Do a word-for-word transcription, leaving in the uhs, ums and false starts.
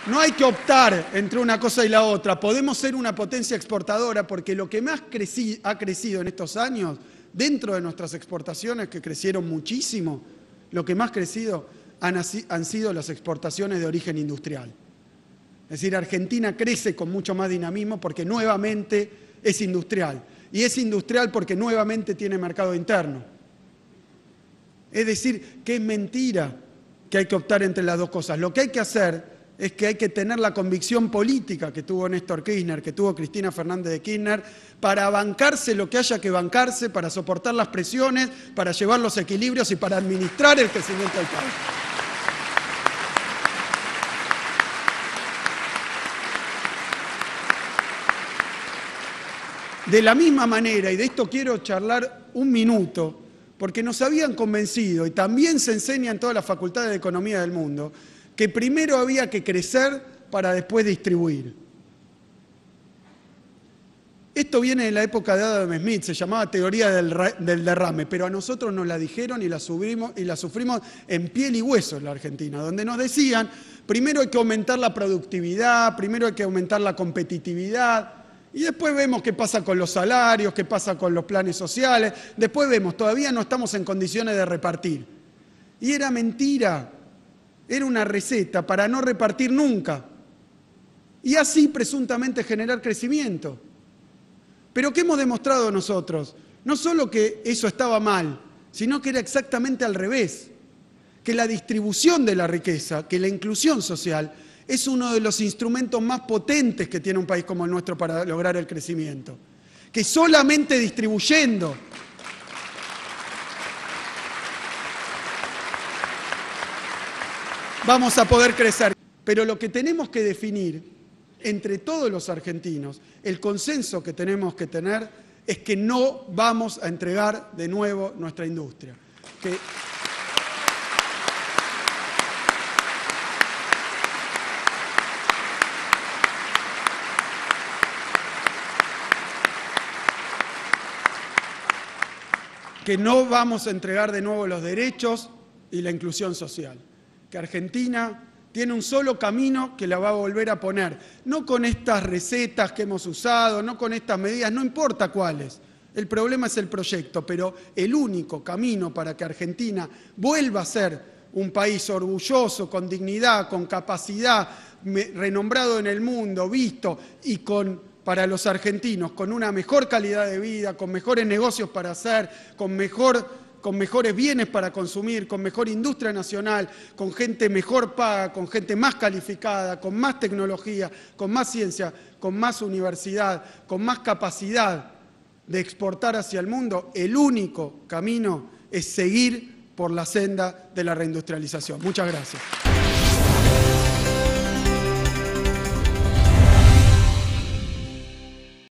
No hay que optar entre una cosa y la otra. Podemos ser una potencia exportadora porque lo que más creci- ha crecido en estos años, dentro de nuestras exportaciones, que crecieron muchísimo, lo que más crecido han, han sido las exportaciones de origen industrial. Es decir, Argentina crece con mucho más dinamismo porque nuevamente es industrial. Y es industrial porque nuevamente tiene mercado interno. Es decir, que es mentira que hay que optar entre las dos cosas. Lo que hay que hacer es que hay que tener la convicción política que tuvo Néstor Kirchner, que tuvo Cristina Fernández de Kirchner, para bancarse lo que haya que bancarse, para soportar las presiones, para llevar los equilibrios y para administrar el crecimiento del país. De la misma manera, y de esto quiero charlar un minuto, porque nos habían convencido, y también se enseña en todas las facultades de economía del mundo, que primero había que crecer para después distribuir. Esto viene de la época de Adam Smith, se llamaba teoría del, del derrame, pero a nosotros nos la dijeron y la, subimos, y la sufrimos en piel y hueso en la Argentina, donde nos decían, primero hay que aumentar la productividad, primero hay que aumentar la competitividad, y después vemos qué pasa con los salarios, qué pasa con los planes sociales, después vemos, todavía no estamos en condiciones de repartir. Y era mentira. Era una receta para no repartir nunca y así presuntamente generar crecimiento. Pero ¿qué hemos demostrado nosotros? No solo que eso estaba mal, sino que era exactamente al revés. Que la distribución de la riqueza, que la inclusión social, es uno de los instrumentos más potentes que tiene un país como el nuestro para lograr el crecimiento. Que solamente distribuyendo vamos a poder crecer. Pero lo que tenemos que definir entre todos los argentinos, el consenso que tenemos que tener es que no vamos a entregar de nuevo nuestra industria. Que que no vamos a entregar de nuevo los derechos y la inclusión social. Que Argentina tiene un solo camino que la va a volver a poner. No con estas recetas que hemos usado, no con estas medidas, no importa cuáles. El problema es el proyecto, pero el único camino para que Argentina vuelva a ser un país orgulloso, con dignidad, con capacidad, renombrado en el mundo, visto y con, para los argentinos, con una mejor calidad de vida, con mejores negocios para hacer, con mejor... con mejores bienes para consumir, con mejor industria nacional, con gente mejor paga, con gente más calificada, con más tecnología, con más ciencia, con más universidad, con más capacidad de exportar hacia el mundo, el único camino es seguir por la senda de la reindustrialización. Muchas gracias.